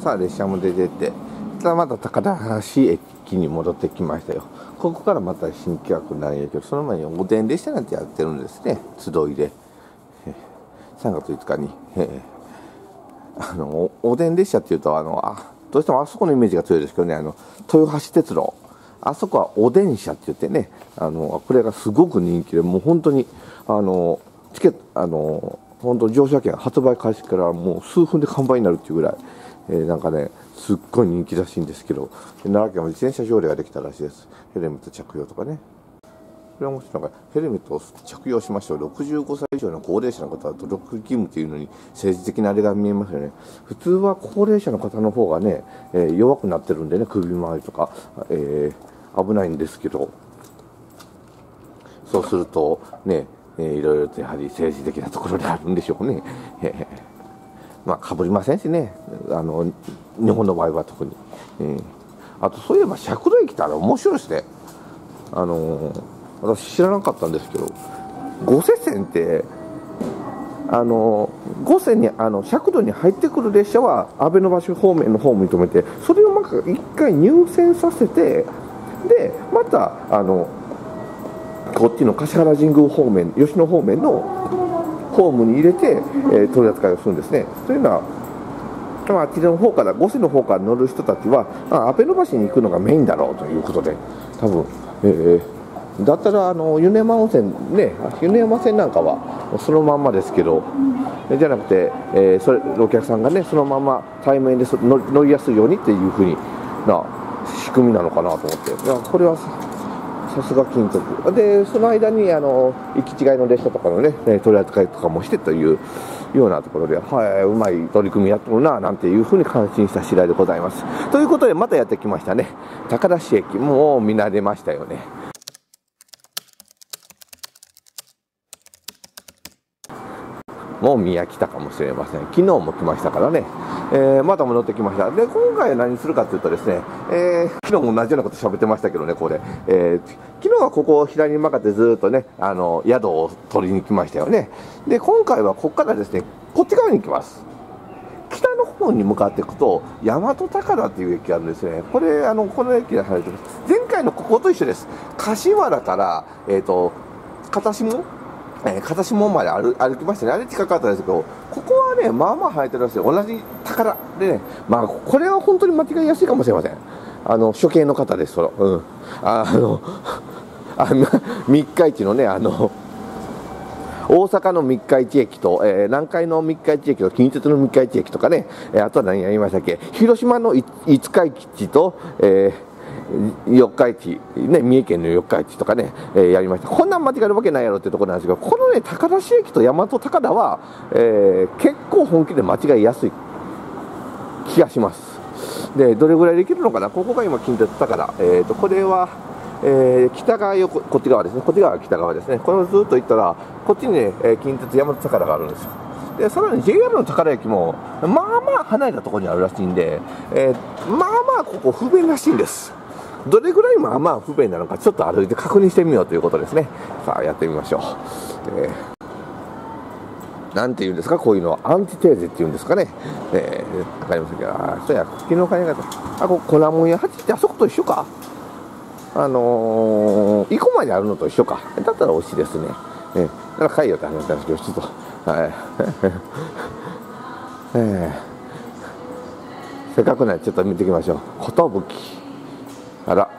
さあ列車も出てって、また高田市駅に戻ってきましたよ。ここからまた新企画なんやけど、その前におでん列車なんてやってるんですね、集いで。3月5日に。おでん列車っていうとどうしてもあそこのイメージが強いですけどね、豊橋鉄道、あそこはおでん車って言ってね、これがすごく人気で、もう本当にチケット本当乗車券発売開始からもう数分で完売になるっていうぐらい、なんかねすっごい人気らしいんですけど、奈良県は自転車条例ができたらしいです。ヘルメット着用とかね。これは面白いのが、ヘルメットを着用しましょう、65歳以上の高齢者の方は努力義務というのに政治的なあれが見えますよね。普通は高齢者の方の方がね、弱くなってるんでね、首周りとか、危ないんですけど、そうするとね、いろいろとやはり政治的なところであるんでしょうね。まあかぶりませんしね、日本の場合は特に。あとそういえば尺度駅って面白いですね。私知らなかったんですけど、御所線って御所に尺度に入ってくる列車は阿部橋方面の方を認めて、それをまた一回入線させて、でまたこっちの橿原神宮方面、吉野方面のホームに入れて、取り扱いをするんですね。というのは、あっちの方から御所の方から乗る人たちは阿部橋に行くのがメインだろうということで、多分、だったら米山温泉ね、米山線なんかはそのまんまですけど、じゃなくて、お客さんがねそのまま対面で乗りやすいようにっていう風にな仕組みなのかなと思って、いやこれはさすが金徳で、その間に行き違いの列車とかのね取り扱いとかもしてというようなところで、うまい取り組みやってるななんていうふうに感心した次第でございます。ということでまたやってきましたね、高田市駅。もう見慣れましたよね。もう宮来たかもしれません。昨日も来ましたからね、また戻ってきました。で今回は何するかというとですね、昨日も同じようなこと喋ってましたけどね、これ、昨日はここを左に曲がってずっとね宿を取りに来ましたよね。で今回はここからですねこっち側に行きます。北の方に向かっていくと大和高田っていう駅があるんですね。これこの駅が入ってます。前回のここと一緒です。柏原から片下まで歩きましたね。あれ近かったですけど、ここはねまあまあ生えてるらしい。同じ宝でね、まあこれは本当に間違いやすいかもしれません。処刑の方です。三日市のね大阪の三日市駅と、南海の三日市駅と近鉄の三日市駅とかね、あとは何やりましたっけ、広島の五日市と、四日市、ね、三重県の四日市とかね、やりました。こんなん間違えるわけないやろってところなんですけど、このね高田市駅と大和高田は、結構本気で間違いやすい気がします。でどれぐらいできるのかな。ここが今近鉄高田、これは北側こっち側ですね。こっち側が北側ですね。これをずっと行ったらこっちにね近鉄大和高田があるんですよ。でさらに JR の高田駅もまあまあ離れたところにあるらしいんで、まあまあここ不便らしいんです。どれぐらいまあまあ不便なのかちょっと歩いて確認してみようということですね。さあやってみましょう。なんていうんですか、こういうのはアンチテーゼっていうんですかね。わかりますけど、そうや昨日考え方、こ粉もん屋8ってあそこと一緒か。生駒にあるのと一緒か。だったら美味しいですね。だから買いよって話なんですけど、ちょっとせっかくなんでちょっと見ていきましょう。寿、あら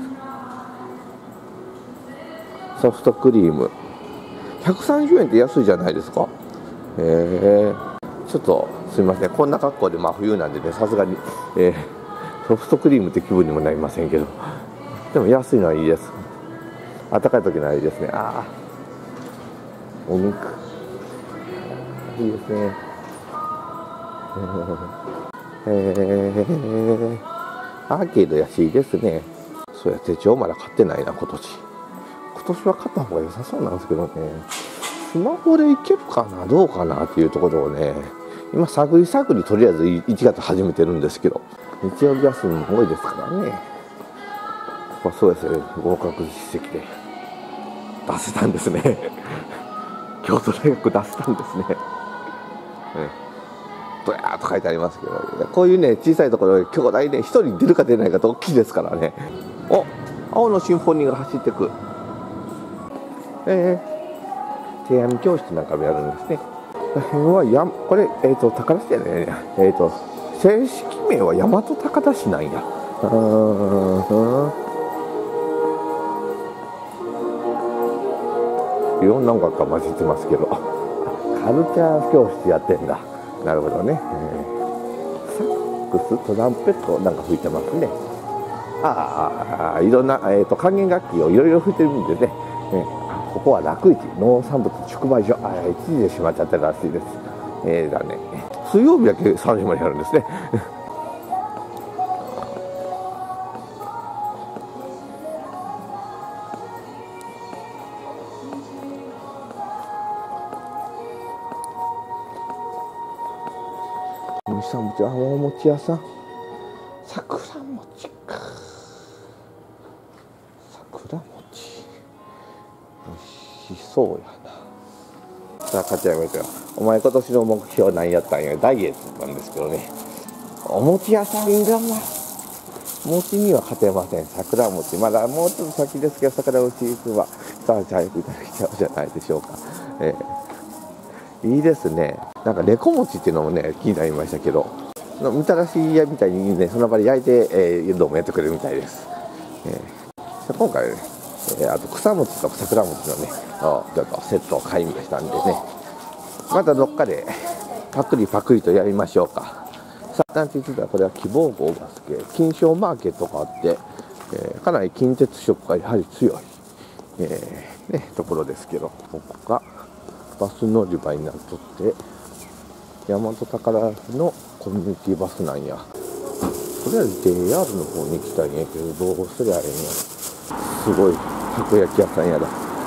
ソフトクリーム130円って安いじゃないですか。ちょっとすみません、こんな格好で真冬なんでね、さすがに、ソフトクリームって気分にもなりませんけど、でも安いのはいいです。暖かい時のはいいですね。お肉いいですね。アーケード安いですね。そうや、手帳まだ買ってないな今年は買った方が良さそうなんですけどね。スマホでいけるかなどうかなっていうところをね、今探りとりあえず1月始めてるんですけど、日曜日休みも多いですからね。そうですよ、合格実績で出せたんですね。京都大学出せたんですね。 ドヤーっと書いてありますけど、こういうね小さいところ兄弟ね1人出るか出ないかと大きいですからね。お、青のシンフォニーが走っていく。手編み教室なんかもやるんですね。この辺はこれ宝市やね。正式名は大和高田市なんや。いろんな音楽が混じってますけど、カルチャー教室やってんだ。なるほどね。サックス、トランペットなんか吹いてますね。いろんな、管弦楽器をいろいろ吹いてるんでね。ここは楽市農産物直売所。1時で閉まっちゃってるらしいです。だね。水曜日だけ3時までやるんですね。農産物、お餅屋さん。桜餅か。桜餅。美味しそうやな。さあ、勝ち上げてよ。お前今年の目標何やったんや。ダイエットなんですけどね。お餅屋さんが餅には勝てません。桜餅。まだもうちょっと先ですけど、桜餅行くは、さあ、早くいただきちゃうじゃないでしょうか。いいですね。なんか、レコ餅っていうのもね、気になりましたけど、みたらし屋みたいにね、その場で焼いて、どうもやってくれるみたいです。今回ね、あと草餅と桜餅のね、ちょっとセットを買いましたんでね、またどっかでパクリパクリとやりましょうか。さあ、なんて言ってたら、これは希望号バスケ、金賞マーケットがあって、かなり近鉄色がやはり強い、ところですけど、ここがバス乗り場になっとって、大和宝のコミュニティバスなんや。とりあえず JR の方に行きたいんやけど、どうすりゃいいの。すごいたこ焼き屋さんやだ。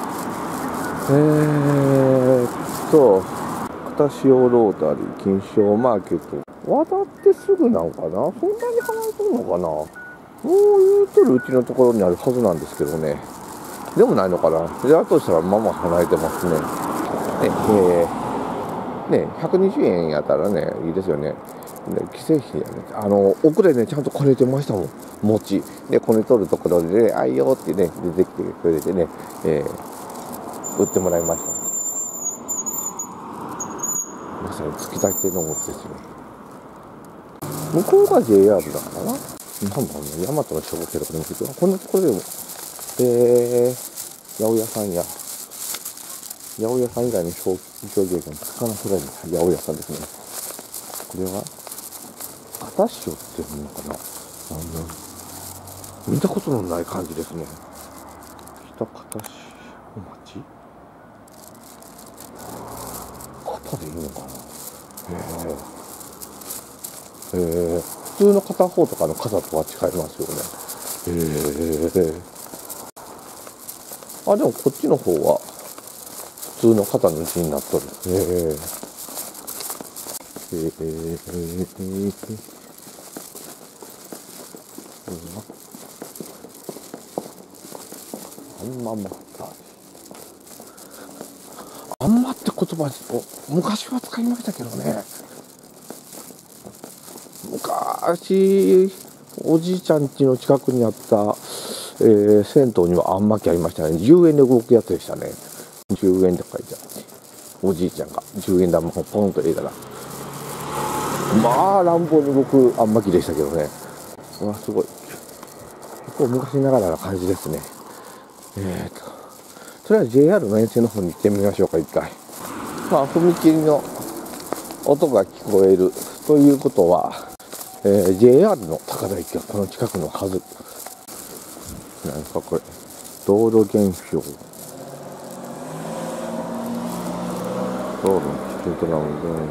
片潮ロータリー金賞マーケット渡ってすぐなんかな。そんなに離れてるのかな。もう言うとるうちのところにあるはずなんですけどね。でもないのかな。で、あとしたらまあまあ離れてますね。120円やったらね、いいですよね。既製品やね。奥でね、ちゃんとこねてましたもん。餅。で、こねとるところでね、あいよってね、出てきてくれてね、売ってもらいました。まさにつきたての餅ですよ。向こうが JR だからな。なんだろうね、大和の小学生とかでも聞いて、こんなところでも、八百屋さんや、八百屋さん以外の商業がつかなくらいの八百屋さんですね。これは片塩っていうのかな。見たことのない感じですね。北片塩町。片でいいのかな。普通の片方とかの片とは違いますよね。でもこっちの方は普通の肩の字になっとる。あんまって言葉を昔は使いましたけどね。昔おじいちゃん家の近くにあった、銭湯にはあんまきありましたね。10円で動くやつでしたね。10円って書いてあって、おじいちゃんが10円玉をポンと入れたら、まあ乱暴に動くあんまきでしたけどね。うわ、すごい。結構昔ながらな感じですね。それは JR の沿線の方に行ってみましょうか、一回。踏切の音が聞こえるということは、JR の高田駅がこの近くのはず。なんかこれ、道路現象。道路の危険となるので、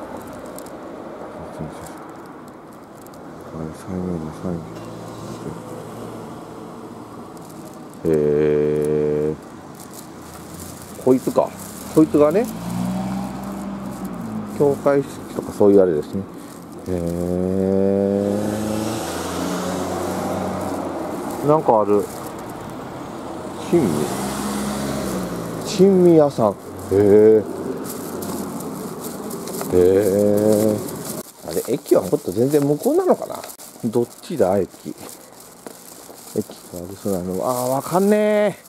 こいつか。こいつがね、教会式とかそういうあれですね。なんかある。珍味屋さん。 で駅はもっと全然向こうなのかな。どっちだ駅があるそうなの。わかんね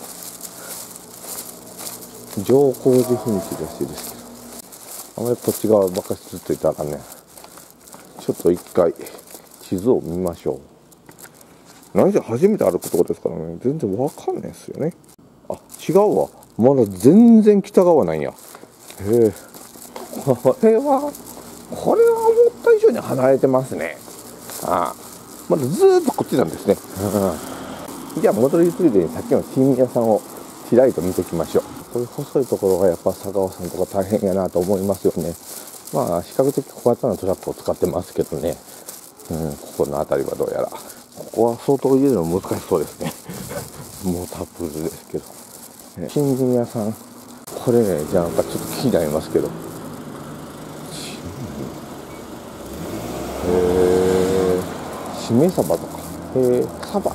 え。乗降寺踏切らしいですけど、あまりこっち側ばっかりずっといたらね。ちょっと一回地図を見ましょう。何せ初めて歩くとこですからね、全然わかんないですよね。違うわ、まだ全然北側なんや。へえ、これは思った以上に離れてますね。まだずーっとこっちなんですね。じゃあ戻りついでにさっきの新宮さんをちらりと見ていきましょう。こういう細いところがやっぱ佐川さんとか大変やなと思いますよね。比較的小型なトラックを使ってますけどね。ここの辺りはどうやらここは相当入れるの難しそうですね。もうタップルですけど、新宮さん、これね、じゃあなんかちょっと気になりますけど、しめ鯖とか、鯖、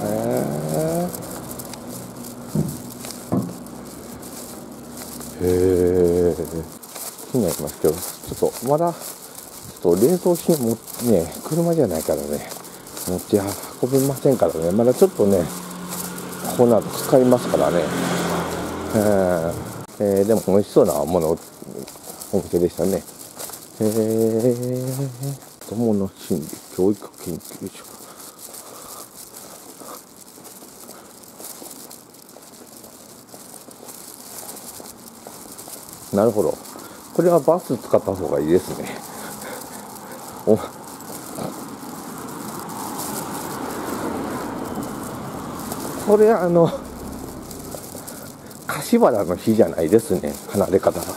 気になりますけど、ちょっとまだ冷凍品もね、車じゃないからね、持ち運べませんからね、まだちょっとね、この後使いますからね。でも美味しそうなものお店でしたね。子どもの心理教育研究所。なるほど。これはバス使った方がいいですね。これ柏原の日じゃないですね、離れ方が。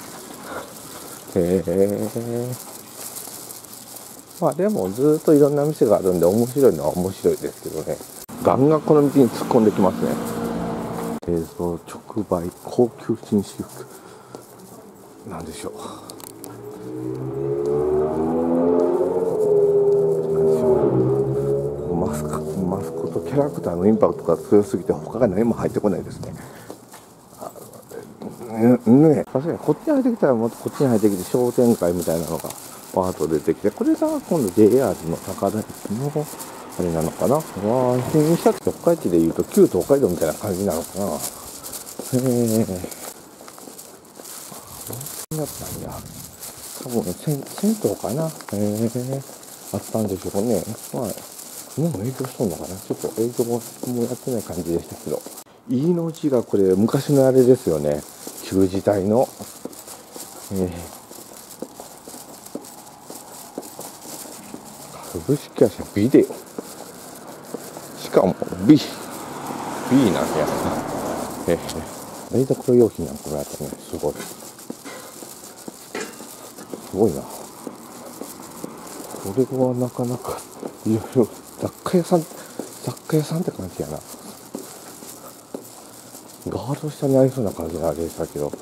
でもずっといろんな店があるんで面白いのは面白いですけどね。ガンガンこの道に突っ込んできますね。映像直売高級紳士服なんでしょう。マスコットキャラクターのインパクトが強すぎて他が何も入ってこないですね。確かにこっちに入ってきたらまたこっちに入ってきて商店街みたいなのがバーッと出てきて、これが今度 JR の高田駅のあれなのかな。新社四日市でいうと旧東海道みたいな感じなのかな。だったんや。多分銭湯かな。あったんでしょうね。今も営業しとんのかな。ちょっと営業もやってない感じでしたけど。いの字がこれ昔のあれですよね。旧時代の。株式会社ビデオ。しかも B なんや。台所用品なんかもやったね。すごいな。これはなかなかいろいろ雑貨屋さんって感じやな。ガード下にありそうな感じのあれでしたけど。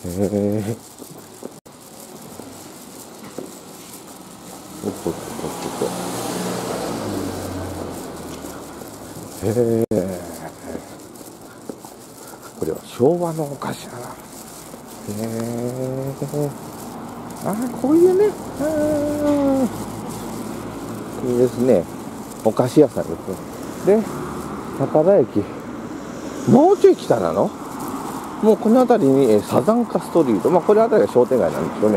これは昭和のお菓子やな。こういうね、これですね、お菓子屋さんですね。で、高田駅、もうちょい北なの？もうこの辺りにサザンカストリート、これ辺りが商店街なんですよね。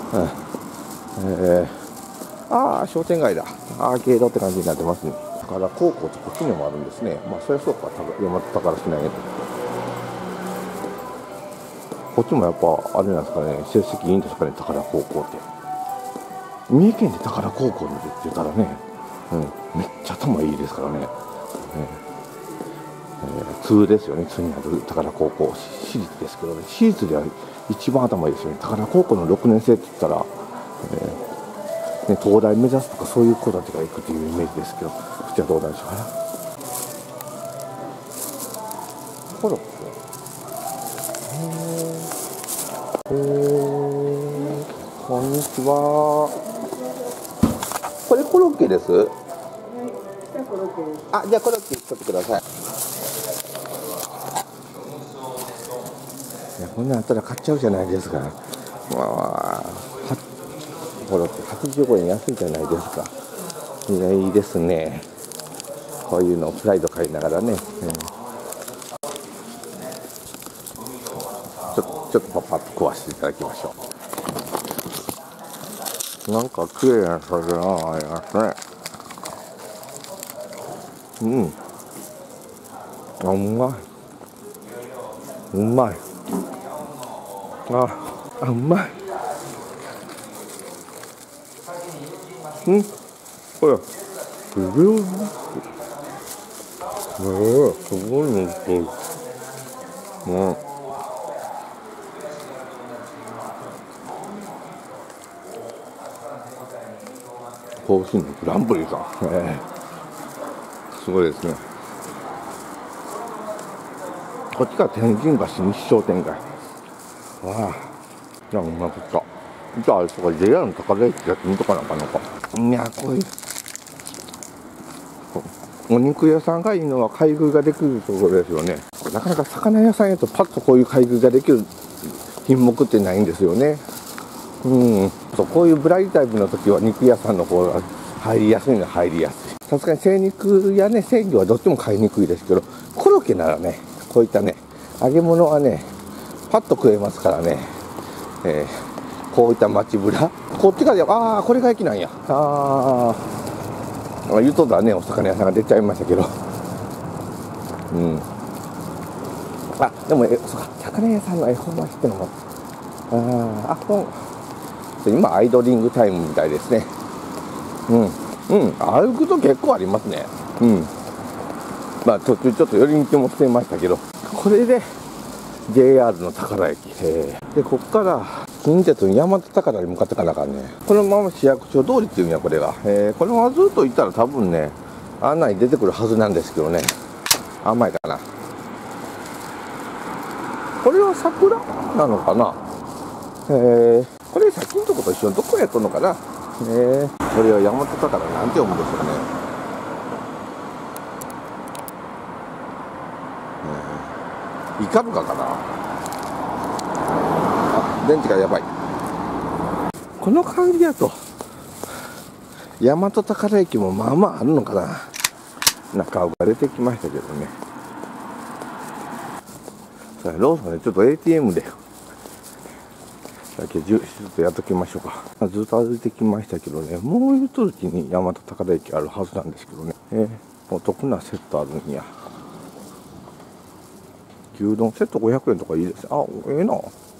商店街だ。アーケードって感じになってますね。だから高校ってこっちにもあるんですね。そりゃそうか、山田宝しないけど。こっちもやっぱあれなんですかね、成績いいんですかね、宝高校って。三重県で宝高校にって言ったらね、めっちゃ頭いいですからね。通ですよね、通にある宝高校、私立ですけどね、私立では一番頭いいですよね。宝高校の6年生って言ったら、東大目指すとかそういう子たちが行くというイメージですけど、こっちはどうなんでしょうかな。コロッケ。こんにちは。これコロッケです。じゃあコロッケ作ってください。こんなんあったら買っちゃうじゃないですか。 ところって85円安いじゃないですか。いや、いいですね。こういうのをプライド買いながらね、ちょっとパパッと食わせていただきましょう。なんか綺麗な魚がありますね。うまい。うまい。うまい。これすごいのってる。コーヒーのグランプリさん、すごいですね。こっちが天神橋西商店街。じゃあうまくった。じゃああれとか JR の高田駅やってみとかなかなか。いや、こういうお肉屋さんがいいのは買い食いができるところですよね。なかなか魚屋さんやとパッとこういう買い食いができる品目ってないんですよね。こういうブライタイプの時は肉屋さんの方が入りやすいのは入りやすい。さすがに精肉やね、鮮魚はどっちも買いにくいですけど、コロッケならね、こういったね、揚げ物はね、パッと食えますからね。こういった街ぶら、こっちから、これが駅なんや。言うとったらね、お魚屋さんが出ちゃいましたけど。でも、そうか、魚屋さんの恵方巻きってのも、今アイドリングタイムみたいですね。歩くと結構ありますね。途中ちょっと寄り道もしてましたけど、これで JR の高田駅、でこっから近鉄の大和高田に向かってかなあかんね。このまま市役所通りっていうんや、これが、このままずっと行ったら多分ね、案内出てくるはずなんですけどね。甘いかな。これは桜なのかな。これ先のとこと一緒にどこやっとんのかな。これは大和高田なんて読むんでしょうね。イカルカかな。電池がやばい。この感じだと大和高田駅もまあまああるのかな。中尾が出てきましたけどね。ローソンでちょっと ATM でだけちょっとやっときましょうか。ずっと歩いてきましたけどね、もう一つに大和高田駅あるはずなんですけどね。お得なセットあるんや。牛丼セット500円とかいいですね。ええな。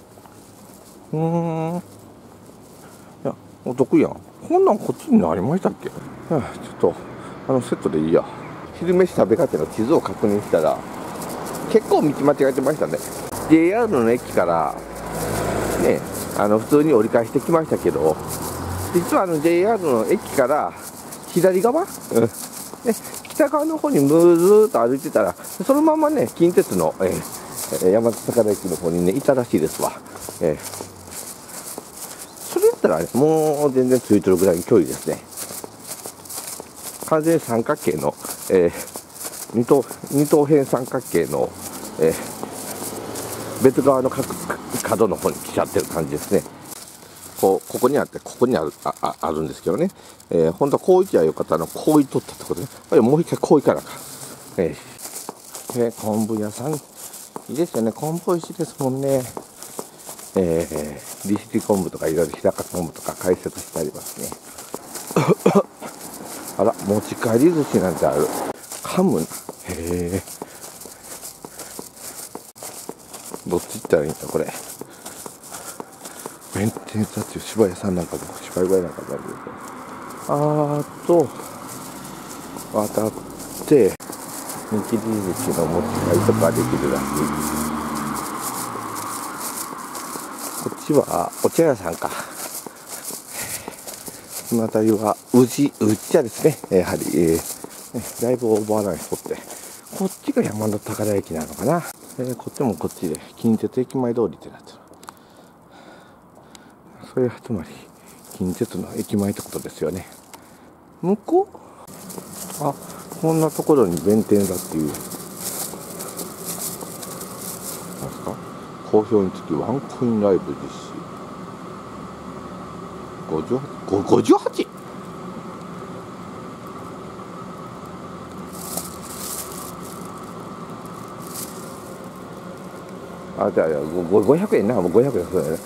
いや、お得やん。こんなんこっちにありましたっけ。ちょっとセットでいいや。昼飯食べかけの地図を確認したら結構道間違えてましたね。 JR の駅からね、普通に折り返してきましたけど、実はJR の駅から左側、北側の方にずーっと歩いてたら、そのままね、近鉄の、大和高田駅の方にね、いたらしいですわ。それやったら、もう全然ついてるぐらいの距離ですね。完全に三角形の、二等辺三角形の、別側の角の方に来ちゃってる感じですね。ここにあって、ここにあるんですけどね。本当はこういきゃよかったら、こういっとったってことね。もう一回こういかなか。昆布屋さん、いいですよね。昆布美味しいですもんね。利尻昆布とかいろいろ日高昆布とか解説してありますね。あら、持ち帰り寿司なんてある。噛むな。どっち行ったらいいんだこれ。弁天さっていう芝居屋さんなんかも芝居小屋なんかもあるんですよ。渡って見切り寿司の持ち帰りとかできるらしい。こっちはお茶屋さんか。この辺りはうち茶ですね。やはり、だいぶオーバーラインしとって、こっちが山の高田駅なのかな。こっちもこっちで近鉄駅前通りってなってる。それはつまり近鉄の駅前ってことですよね。向こう、こんなところに弁天だっていう、なんですか、好評につきワンコインライブ実施。58 58。あ、じゃあ500円な、もう500円そうだね。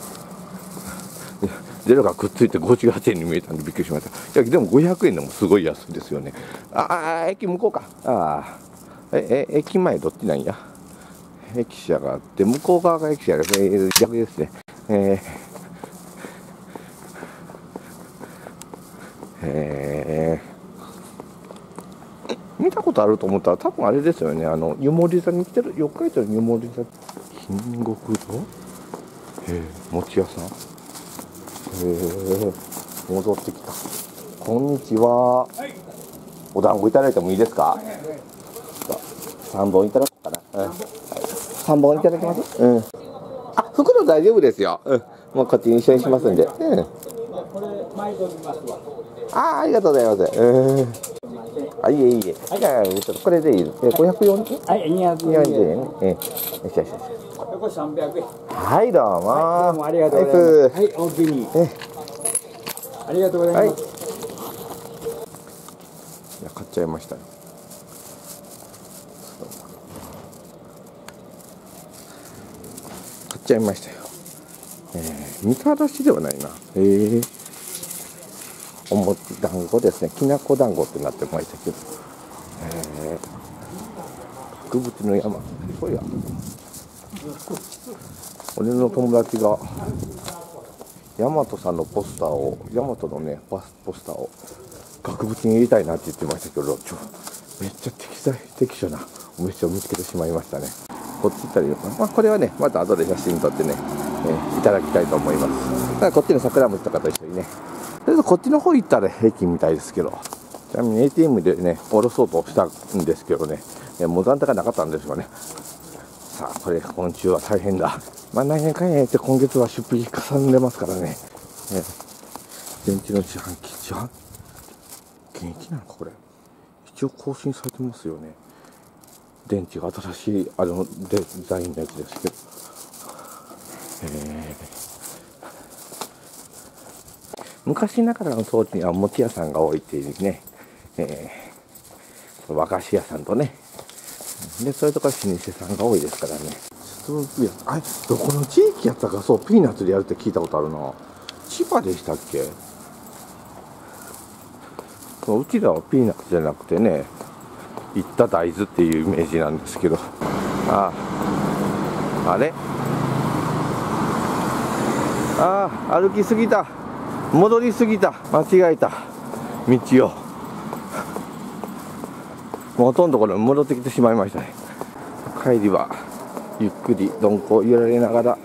ゼロがくっついて58円に見えたんでびっくりしました。いやでも500円でもすごい安いですよね。駅向こうか。駅前どっちなんや。駅舎があって向こう側が駅舎ですね。逆ですね。見たことあると思ったら多分あれですよね。湯守座に来てる、四日市の湯守座、金国堂、餅屋さん。戻ってきた。こんにちは。お団子いただいてもいいですか。3本いただこうかな。3本いただきます。袋大丈夫ですよ。もうこっちに一緒にしますんで。ありがとうございます。いえいえ。じゃあちょっとこれでいいです。540円。はい、240円。よしよしよし。これ300円。はい、どうも。どうもありがとうございます。はい、おおきに。ありがとうございます。いや、買っちゃいましたね。買っちゃいましたよ。みたらしではないな。おも団子ですね。きなこ団子ってなってましたけど。博物の山。そうや。俺の友達が大和さんのポスターを、大和のねポスターを額縁に入れたいなって言ってましたけど、めっちゃ適所なお店を見つけてしまいましたね。こっち行ったらいいのかな。これはねまた後で写真撮ってね、いただきたいと思います。だからこっちの桜餅とかと一緒にね。とりあえずこっちの方行ったら平均みたいですけど、ちなみに ATM でね下ろそうとしたんですけどね、もう残高なかったんですよね。さあこれ今週は大変だ。何年かんや言って今月は出費かさんでますからね。電池の自販機現役なのかこれ。一応更新されてますよね。電池が新しいデザインのやつですけど、昔ながらの装置には餅屋さんが多いっていうね、和菓子屋さんとね、でそういうところ老舗さんが多いですからね。どこの地域やったか。そう、ピーナッツでやるって聞いたことあるな。千葉でしたっけ。うちらはピーナッツじゃなくてね、いった大豆っていうイメージなんですけど、あれ歩きすぎた、戻りすぎた、間違えた道を、もうほとんどこれ戻ってきてしまいましたね。帰りはゆっくり鈍行揺られながら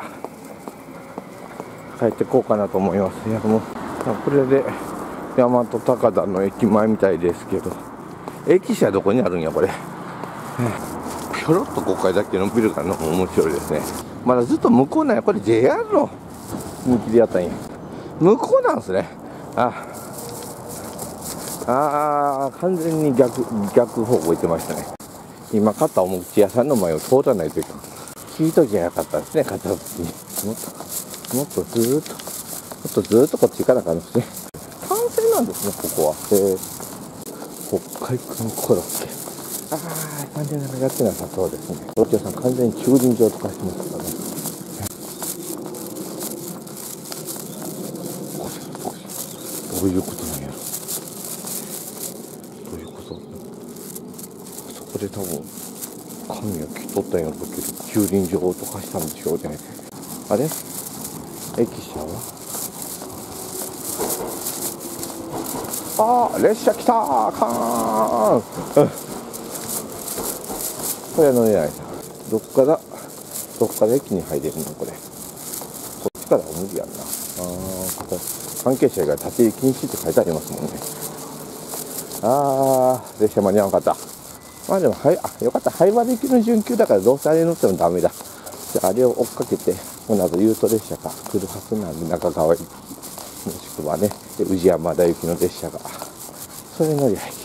帰ってこうかなと思います。いやもうこれで大和高田の駅前みたいですけど、駅舎どこにあるんやこれ。ひょろっと5階だけのビルがの面白いですね。まだずっと向こうなんや。これ JR の人気でやったんや。向こうなんですね。完全に逆方向行ってましたね。今買ったお餅屋さんの前を通らないというか、聞いときゃよかったですね。買った時にもっとずーっとこっち行かなかったですね。単線なんですねここは。北海道のコロッケ。完全にやってなさそうですね。コロッケ屋さん完全に駐輪場とかしてますからね。どういうことなんやろ。どういうこと。そこで多分紙を切っとったんやろうけど、駐輪場とかしたんでしょうね。あれ駅舎は列車来たーカーン、これは乗れないな。どっから駅に入れるのこれ。こっちからは無理やんな。関係者以外立ち入り禁止って書いてありますもんね。列車間に合わなかった。でもよかった。廃場で行きの準急だからどうせあれ乗ってもダメだ。じゃああれを追っかけて、この後ユート列車が来るはずなんで、中川駅もしくはね宇治山田行きの列車が、それ乗りゃいい。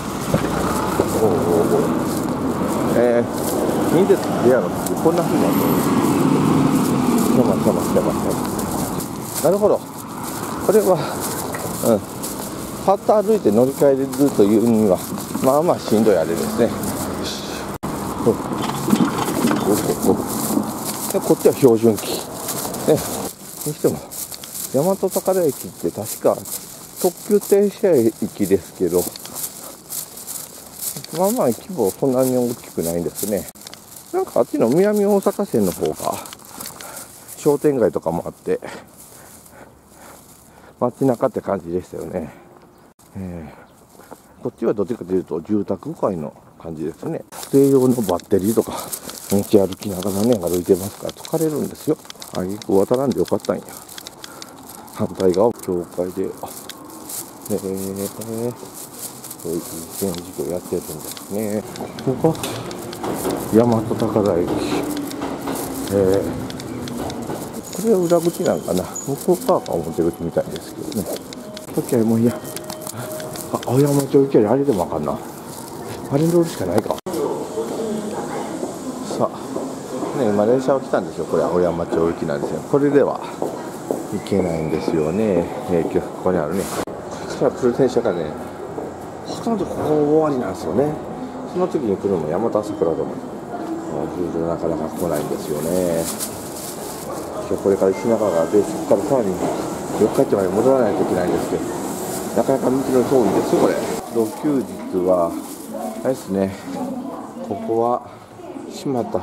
いいですね。レアの時こんな風になってる。してます。なるほど。これはパッと歩いて乗り換えるというにはまあまあしんどいあれですね。でこっちは標準機ね。にしても大和高田駅って確か特急停車駅ですけど、まあまあ規模そんなに大きくないんですね。なんかあっちの南大阪線の方が商店街とかもあって街中って感じでしたよね。こっちはどっちかというと住宅街の感じですね。家庭用のバッテリーとか道歩きながらね歩いてますから疲れるんですよ。あげく渡らんでよかったんや。反対側教会でそういう事業やってるんですね。ここ大和高田駅。これは裏口なんかな。向こう側が表口みたいですけどね。時はもういいや。青山町行きゃあれでもわかんな。あれ乗るしかないか。さあ、ね、今電車が来たんですよ。これ青山町行きなんですよ。これでは行けないんですよね。今日ここにあるね。これから来る電車がね、ほとんどここ終わりなんですよね。その時に来るのも山田桜ともなかなか来ないんですよね。今日これから品川がで、そこからさらに四日市まで戻らないといけないんですけど、なかなか道の遠いんですよこれ。土休日はあれですね。ここは閉まった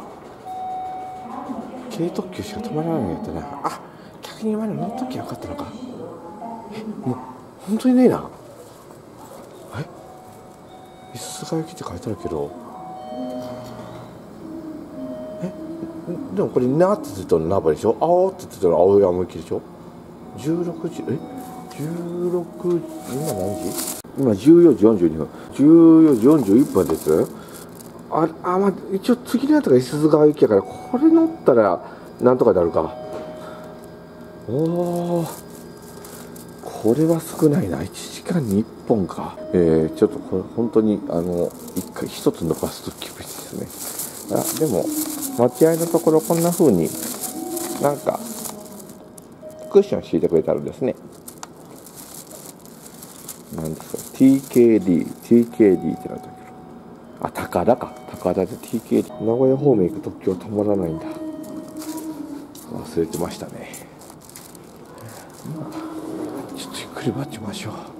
軽特急しか止まらないんやったな。あ、逆に今の乗っときゃよかったのか。もう本当にねえな。伊豆坂行きって書いてあるけど、でもこれなって言ってたの名張でしょ。青って言ってたの青山行きでしょ。16時16今何時？今14時42分14時41分です。まあ一応次のやつが伊豆川行きやから、これ乗ったらなんとかなるか。おー、これは少ないな。1時間に1本か。ちょっとこれ本当に一つ伸ばすと厳しいですね。でも待合のところこんな風になんかクッション敷いてくれてあるんですね。なんですか TKD ってなったけど、高田で TKD。 名古屋方面行く特急は止まらないんだ。忘れてましたね。ちょっとゆっくり待ちましょう。